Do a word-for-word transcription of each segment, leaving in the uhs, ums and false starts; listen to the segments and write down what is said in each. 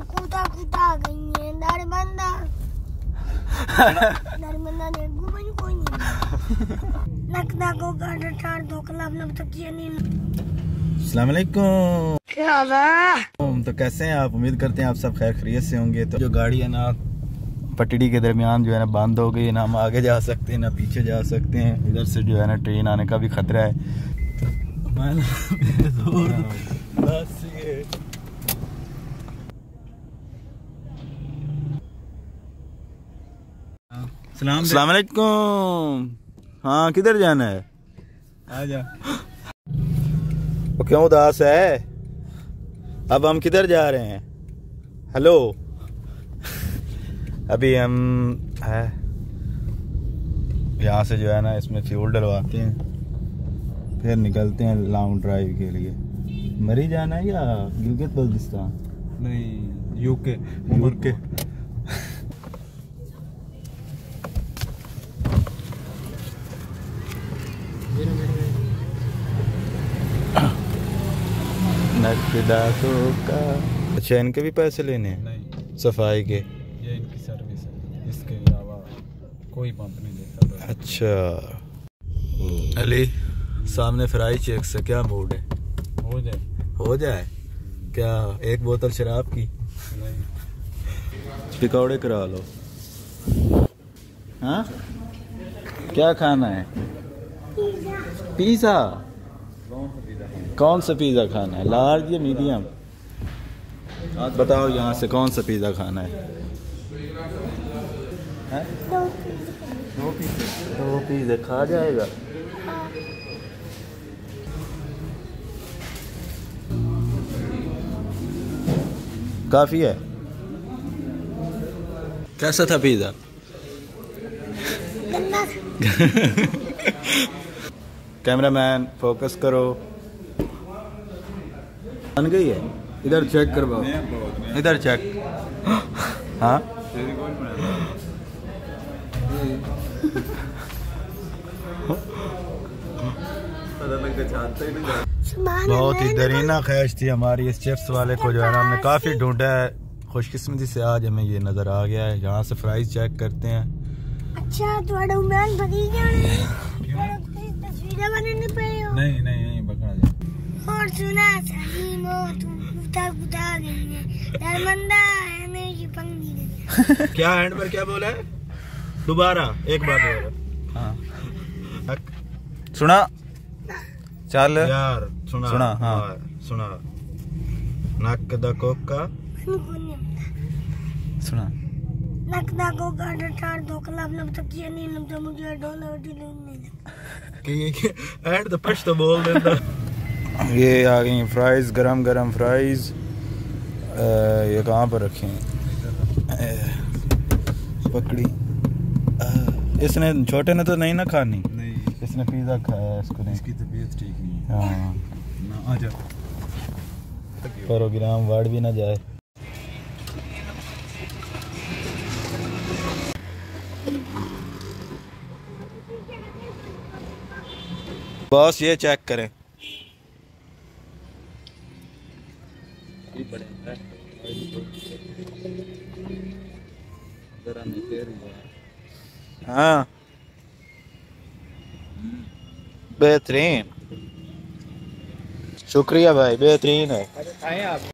कूदा कूदा गई है दरबंदा दरबंदा ने गुबन कोई नहीं लगता को गाड़ ठार दो कलाब लब तक ये नहीं। अस्सलाम वालेकुम, क्या हाल है? तो कैसे हैं आप? उम्मीद करते हैं आप सब खैर खैरियत से होंगे। तो जो गाड़ी है ना पटड़ी के दरमियान जो है ना बंद हो गई, ना हम आगे जा सकते हैं ना पीछे जा सकते हैं। इधर से जो है ना ट्रेन आने का भी खतरा है। अस्सलाम वालेकुम। हाँ, किधर जाना है? आजा। वो क्यों उदास है? अब हम किधर जा रहे हैं? हेलो, अभी हम है यहाँ से जो है ना इसमें फ्यूल डलवाते हैं, फिर निकलते हैं लॉन्ग ड्राइव के लिए। मरी जाना है या गिलगित बल्तिस्तान? नहीं, यूके यूके। का अच्छा, इनके भी पैसे लेने हैं? नहीं, सफाई के? ये इनकी सर्विस है, इसके अलावा कोई पंप नहीं देता। अच्छा अली, सामने फ्राई चेक से क्या मूड है? हो जाए हो जाए क्या? एक बोतल शराब की? नहीं, पकौड़े करा लो। हाँ, क्या खाना है? पिज़्ज़ा। कौन सा पिज़्ज़ा खाना है, लार्ज या मीडियम? बताओ यहाँ से कौन सा पिज़्ज़ा खाना है? है? दो पिज़्ज़ा। दो पिज़्ज़ा खा जाएगा? काफ़ी है। कैसा था पिज़्ज़ा? कैमरामैन फोकस करो। बन गई है? इधर चेक करवाओ, इधर चेक। हाँ, बहुत ही दरीना ख्वाहिश थी हमारी इस चिप्स वाले को जो है ना हमने काफ़ी ढूंढा है। खुशकिस्मती से आज हमें ये नज़र आ गया है। यहाँ से प्राइस चेक करते हैं। अच्छा, थोड़ा उम्र बड़ी तस्वीरें बनाने पे हो? नहीं नहीं नहीं पकड़ा जाए। और सुना सलीम हो तुम कूदा कूदा गई है दरबंदा है मेरी पंगी ने। क्या हैंड पर क्या बोला है? दोबारा एक बार बोला। हाँ, सुना? चल यार, सुना सुना। हाँ सुना। नक दा कोका सुना। नक दा कोका ठार दो कलाब लब तक ये नहीं लगता मुझे डॉलर डिले नहीं लगता। एंड द पश तो बोल देता। ये आ गई फ्राइज, गरम गरम फ्राइज। ये कहाँ पर रखे हैं? पकड़ी। इसने छोटे ने तो नहीं ना खानी? नहीं, इसने पिज़्ज़ा खाया, इसको नहीं। इसकी तबीयत ठीक नहीं है। हाँ ना, आजा। प्रोग्राम वार्ड भी ना जाए। बॉस ये चेक करें। हाँ, बेहतरीन, शुक्रिया भाई, बेहतरीन है। आए आप।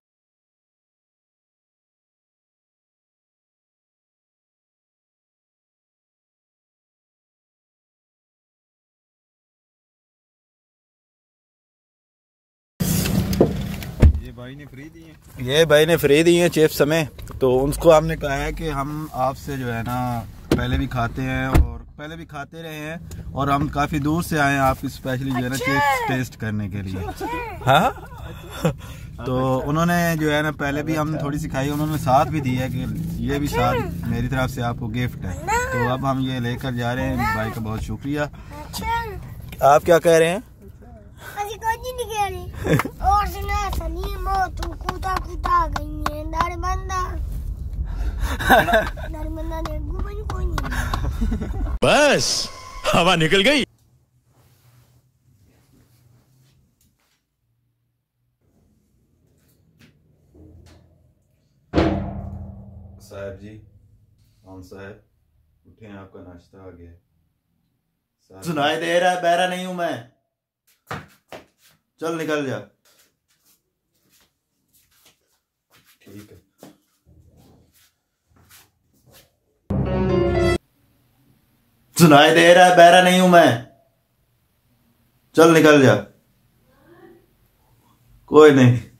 ये भाई ने फ्री दी है। ये भाई ने फ्री दी है चिप्स हमें। तो उनको हमने कहा है कि हम आपसे जो है ना पहले भी खाते हैं और पहले भी खाते रहे हैं और हम काफ़ी दूर से आए हैं आपकी स्पेशली जो है ना चिप्स टेस्ट करने के लिए। हाँ, तो उन्होंने जो है ना पहले भी हम थोड़ी सी खाई, उन्होंने साथ भी दी है कि ये भी साथ मेरी तरफ से आपको गिफ्ट है। तो अब हम ये लेकर जा रहे हैं। भाई का बहुत शुक्रिया। आप क्या कह रहे हैं? और सुना सलीम हो तुम कूदा कूदा गई है दरबंदा दरबंदा ने गुबन कोई नहीं। बस हवा निकल गई। साहब जी, खान साहब उठे, आपका नाश्ता आ गया। सुनाई दे रहा है? बहरा नहीं हूं मैं। चल निकल जा। ठीक है। सुनाई दे रहा है? बहरा नहीं हूं मैं। चल निकल जा। कोई नहीं।